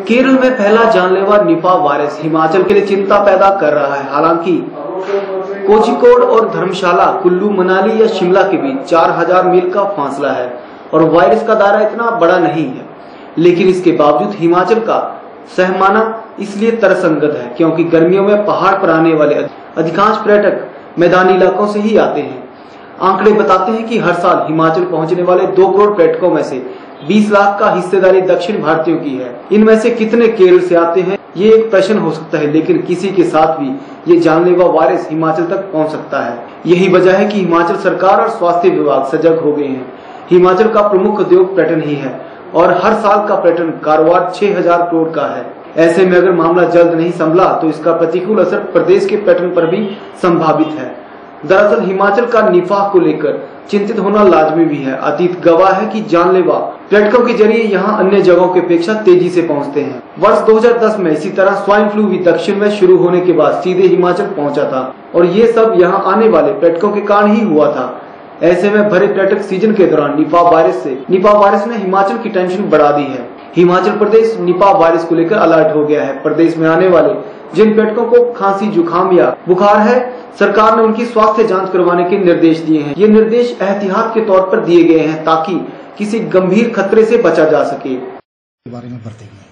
केरल में फैला जानलेवा निपा वायरस हिमाचल के लिए चिंता पैदा कर रहा है। हालांकि कोझिकोड और धर्मशाला, कुल्लू, मनाली या शिमला के बीच 4000 मील का फासला है और वायरस का दायरा इतना बड़ा नहीं है, लेकिन इसके बावजूद हिमाचल का सहमाना इसलिए तर्कसंगत है क्योंकि गर्मियों में पहाड़ पर आने वाले अधिकांश पर्यटक मैदानी इलाकों से ही आते हैं। आंकड़े बताते हैं कि हर साल हिमाचल पहुंचने वाले 2 करोड़ पर्यटकों में से 20 लाख का हिस्सेदारी दक्षिण भारतीयों की है। इनमें से कितने केरल से आते हैं ये एक प्रश्न हो सकता है, लेकिन किसी के साथ भी ये जानलेवा वायरस हिमाचल तक पहुंच सकता है। यही वजह है कि हिमाचल सरकार और स्वास्थ्य विभाग सजग हो गए हैं। हिमाचल का प्रमुख उद्योग पर्यटन ही है और हर साल का पर्यटन कारोबार 6000 करोड़ का है। ऐसे में अगर मामला जल्द नहीं संभला तो इसका प्रतिकूल असर प्रदेश के पर्यटन पर भी संभावित है। दरअसल हिमाचल का निपाह को लेकर चिंतित होना लाजमी भी है। अतीत गवाह है कि जानलेवा पर्यटकों के जरिए यहाँ अन्य जगहों की अपेक्षा तेजी से पहुँचते हैं। वर्ष 2010 में इसी तरह स्वाइन फ्लू भी दक्षिण में शुरू होने के बाद सीधे हिमाचल पहुंचा था और ये सब यहाँ आने वाले पर्यटकों के कारण ही हुआ था। ऐसे में भरे पर्यटक सीजन के दौरान निपा वायरस ने हिमाचल की टेंशन बढ़ा दी है। हिमाचल प्रदेश निपा वायरस को लेकर अलर्ट हो गया है। प्रदेश में आने वाले जिन पर्यटकों को खांसी, जुकाम या बुखार है, सरकार ने उनकी स्वास्थ्य जांच करवाने के निर्देश दिए हैं। ये निर्देश एहतियात के तौर पर दिए गए हैं ताकि किसी गंभीर खतरे से बचा जा सके। बारे में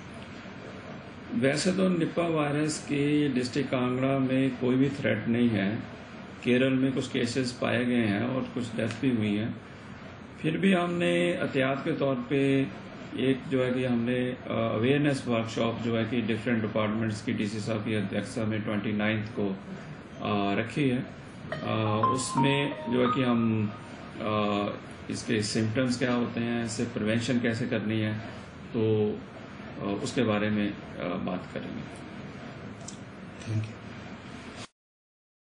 वैसे तो निपा वायरस के डिस्ट्रिक्ट कांगड़ा में कोई भी थ्रेट नहीं है। केरल में कुछ केसेस पाए गए हैं और कुछ डेथ भी हुई है। फिर भी हमने एहतियात के तौर पे एक जो है कि हमने अवेयरनेस वर्कशॉप जो है कि डिफरेंट डिपार्टमेंट्स की डीसी साहब की अध्यक्षता में 29 को रखी है। उसमें जो है कि हम इसके सिम्टम्स क्या होते हैं, इससे प्रिवेंशन कैसे करनी है, तो उसके बारे में बात करेंगे। Thank you.